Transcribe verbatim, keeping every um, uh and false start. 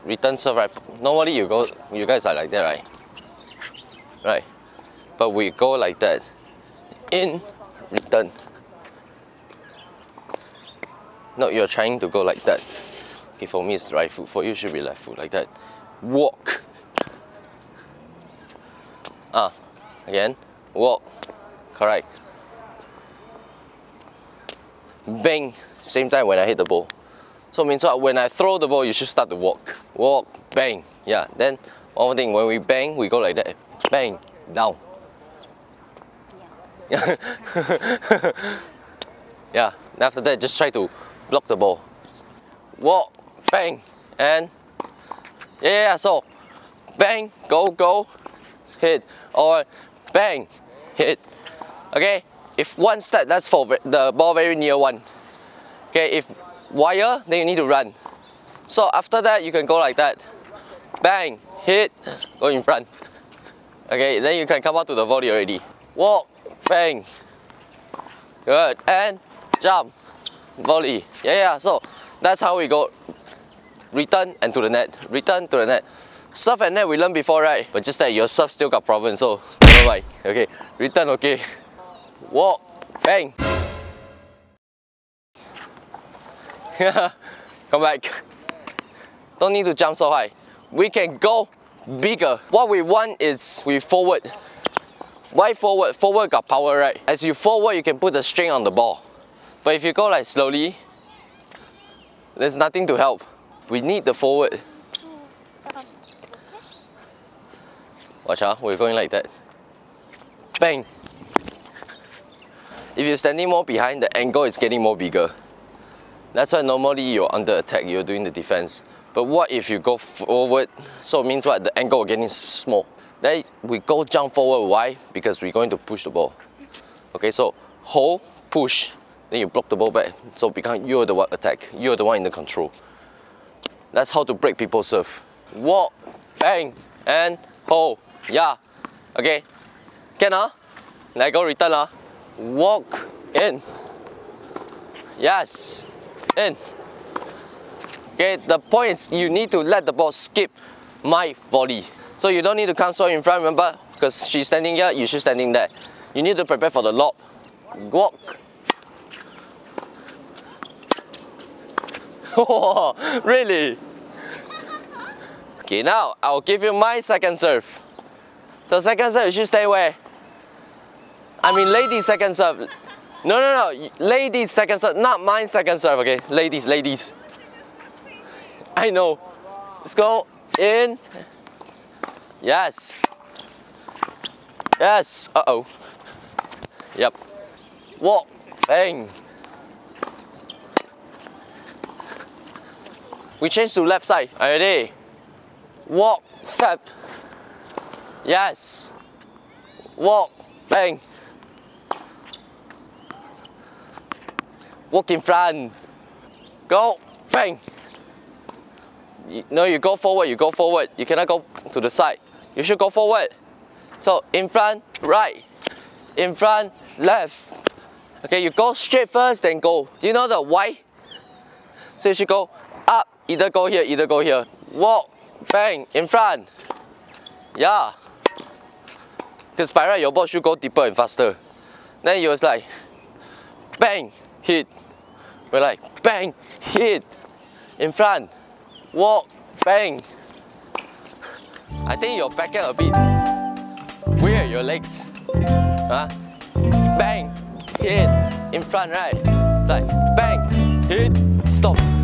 return serve, right? Normally you go, you guys are like that, right? Right. But we go like that. In, return. No, you're trying to go like that. Okay, for me it's right foot. For you it should be left foot, like that. Walk. Ah, again. Walk. Correct. Bang. Same time when I hit the ball. So it means what? When I throw the ball, you should start to walk. Walk, bang. Yeah. Then one more thing, when we bang, we go like that. Bang, down. Yeah. Yeah. And after that, just try to block the ball. Walk, bang, and yeah. yeah so bang, go, go, hit, or bang, hit. Okay. If one step, that's for the ball very near one. Okay. If wire, then you need to run. So after that, you can go like that. Bang, hit, go in front. Okay, then you can come out to the volley already. Walk, bang. Good, and jump, volley. Yeah, yeah, so that's how we go. Return and to the net, return to the net. Serve and net we learned before, right? But just that your serve still got problems, so never mind. Okay, return, okay. Walk, bang. Come back. Don't need to jump so high. We can go bigger. What we want is we forward. Why forward? Forward got power, right? As you forward, you can put the string on the ball. But if you go like slowly, there's nothing to help. We need the forward. Watch out, we're going like that. Bang. If you're standing more behind, the angle is getting more bigger. That's why normally you're under attack, you're doing the defense. But what if you go forward? So it means what? The angle is getting small. Then we go jump forward. Why? Because we're going to push the ball. Okay, so hold, push, then you block the ball back. So become you're the one attack. You're the one in the control. That's how to break people's serve. Walk, bang, and hold. Yeah. Okay. Can ah? Let go return ah. Walk in. Yes. In. Okay, the point is you need to let the ball skip my volley. So you don't need to come so in front, remember? Because she's standing here, you should standing there. You need to prepare for the lob. Walk. Oh, really? Okay, now I'll give you my second serve. So second serve, you should stay where? I mean ladies second serve. No, no, no, ladies second serve, not mine second serve, okay? Ladies, ladies. I know. Let's go in. Yes. Yes. Uh-oh. Yep. Walk. Bang. We change to left side. Ready? Walk. Step. Yes. Walk. Bang. Walk in front. Go. Bang. No, you go forward, you go forward. You cannot go to the side. You should go forward. So, in front, right. In front, left. Okay, you go straight first, then go. Do you know the why? So you should go up, either go here, either go here. Walk, bang, in front. Yeah. Because by right, your ball should go deeper and faster. Then you was like, bang, hit. We're like, bang, hit. In front. Walk, bang. I think your backhand a bit weird, your legs. Huh? Bang, hit, in front, right? It's like, bang, hit, stop.